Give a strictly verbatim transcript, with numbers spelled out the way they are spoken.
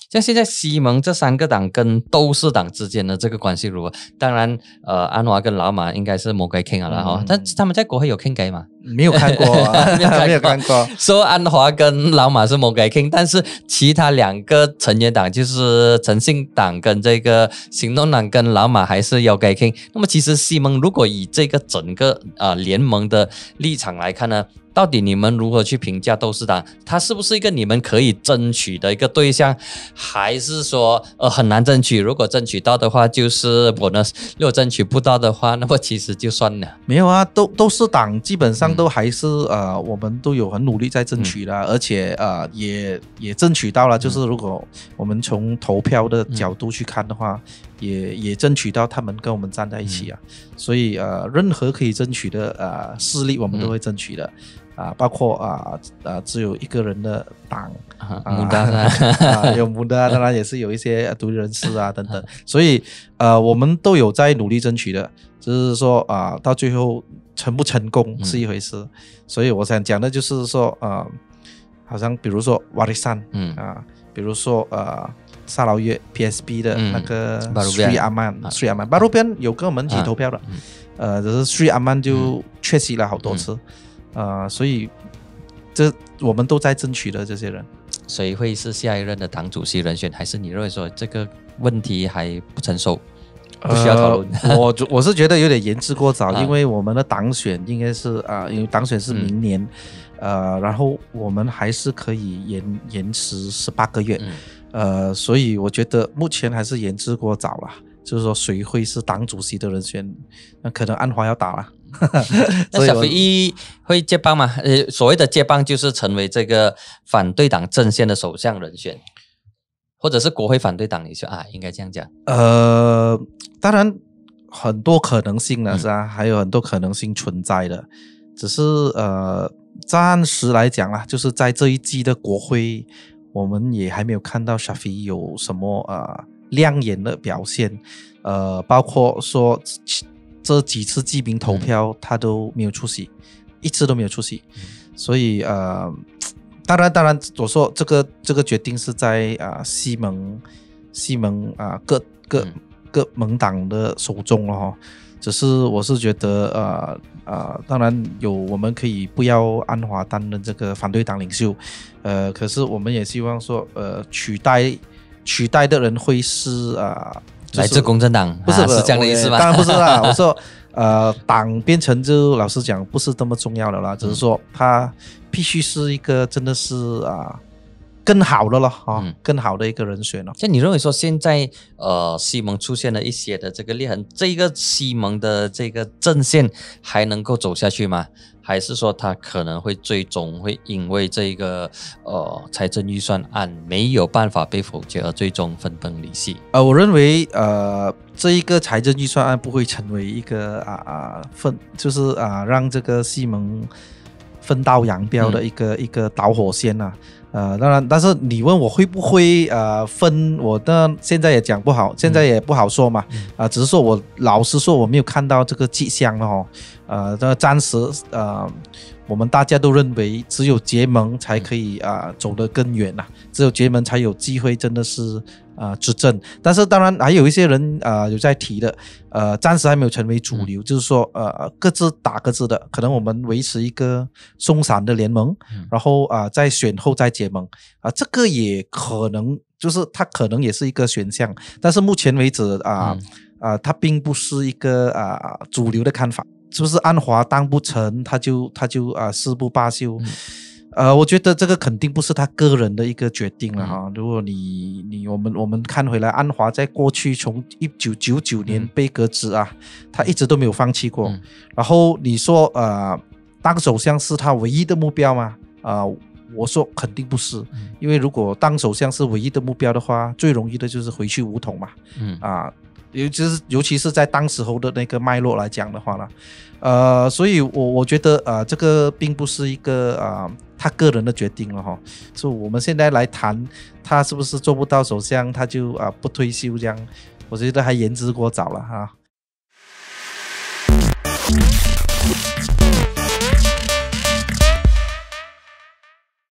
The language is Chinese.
像现在西蒙这三个党跟斗士党之间的这个关系如何？当然，呃，安华跟老马应该是冇偈傾了哈、嗯，但他们在国会有傾偈嘛？ 没有看过、啊，没有看过。 说安华跟老马是冇偈傾，但是其他两个成员党就是诚信党跟这个行动党跟老马还是有偈傾。那么其实西蒙如果以这个整个呃联盟的立场来看呢？到底你们如何去评价斗士党？它是不是一个你们可以争取的一个对象，还是说呃很难争取？如果争取到的话，就是 bonus； 如果争取不到的话，那么其实就算了。 没有啊，斗斗士党基本上都还是、嗯、呃，我们都有很努力在争取的、嗯，而且呃也也争取到了。就是如果我们从投票的角度去看的话，嗯、也也争取到他们跟我们站在一起啊。嗯、所以呃，任何可以争取的呃势力，我们都会争取的。嗯啊，包括啊啊，只有一个人的党， 啊，穆达啊，有穆达，当然也是有一些独立人士啊等等，所以呃，我们都有在努力争取的，只是说啊，到最后成不成功是一回事。嗯、所以我想讲的就是说，呃，好像比如说瓦利山，嗯啊，比如说呃沙劳越 P S B 的那个 Sri Aman，Sri Aman， 巴鲁边有跟我们一起投票的，啊嗯、呃，只是 Sri Aman 就缺席了好多次。嗯呃，所以这我们都在争取的这些人， 谁会是下一任的党主席人选？还是你认为说这个问题还不成熟，不需要讨论？ 呃、我我是觉得有点言之过早，啊、因为我们的党选应该是啊、呃，因为党选是明年，嗯、呃，然后我们还是可以延延迟十八个月，嗯、呃，所以我觉得目前还是言之过早了。就是说谁会是党主席的人选，那可能安华要打了。 那小飞一会接棒吗？呃，所谓的接棒就是成为这个反对党阵线的首相人选，或者是国会反对党领袖啊，应该这样讲。 呃，当然很多可能性了，是吧？嗯、还有很多可能性存在的，只是呃，暂时来讲啦，就是在这一季的国会，我们也还没有看到小飞有什么呃亮眼的表现，呃，包括说。这几次记名投票，他都没有出席，一次都没有出席，嗯、所以呃，当然当然，我说这个这个决定是在啊、呃、西盟西盟啊、呃、各各、嗯、各盟党的手中了哈。只是我是觉得呃呃，当然有我们可以不要安华担任这个反对党领袖，呃，可是我们也希望说呃取代取代的人会是啊。呃就是、 来自公正党， 不是、 啊、是这样的意思吗？ 当然不是啦，我说，呃，党变成就老实讲不是这么重要的啦，只是说他必须是一个真的是啊更好的了啊、嗯，更好的一个人选了。 像你认为说现在呃西蒙出现了一些的这个裂痕，这一个西蒙的这个阵线还能够走下去吗？还是说他可能会最终会因为这个呃财政预算案没有办法被否决而最终分崩离析？ 呃，我认为呃这一个财政预算案不会成为一个啊啊分就是啊让这个西蒙分道扬镳的一个、嗯、一个导火线啊。呃，当然，但是你问我会不会呃分，我的现在也讲不好，现在也不好说嘛。啊、嗯呃，只是说我老实说，我没有看到这个迹象了哦。呃，这暂时呃，我们大家都认为只有结盟才可以啊、呃、走得更远呐、啊，只有结盟才有机会，真的是啊、呃、执政。但是当然还有一些人啊、呃、有在提的，呃，暂时还没有成为主流，嗯、就是说呃各自打各自的，可能我们维持一个松散的联盟，嗯、然后啊、呃、在选后再结盟啊、呃，这个也可能就是它可能也是一个选项，但是目前为止啊啊、嗯呃、它并不是一个啊、呃、主流的看法。是不是安华当不成，他就他就啊誓不罢休？嗯、呃，我觉得这个肯定不是他个人的一个决定了哈。嗯、如果你你我们我们看回来，安华在过去从一九九九年被革职啊，嗯、他一直都没有放弃过。嗯、然后你说呃，当首相是他唯一的目标吗？啊、呃，我说肯定不是，嗯、因为如果当首相是唯一的目标的话，最容易的就是回去武统嘛。嗯啊。尤其是尤其是在当时候的那个脉络来讲的话呢，呃，所以我我觉得呃，这个并不是一个呃他个人的决定了哈。所以我们现在来谈他是不是做不到首相，他就啊、呃、不退休这样，我觉得还言之过早了哈。